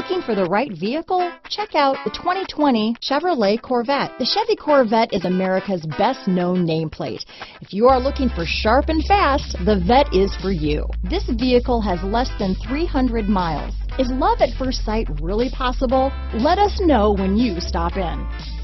Looking for the right vehicle? Check out the 2020 Chevrolet Corvette. The Chevy Corvette is America's best-known nameplate. If you are looking for sharp and fast, the Vette is for you. This vehicle has less than 300 miles. Is love at first sight really possible? Let us know when you stop in.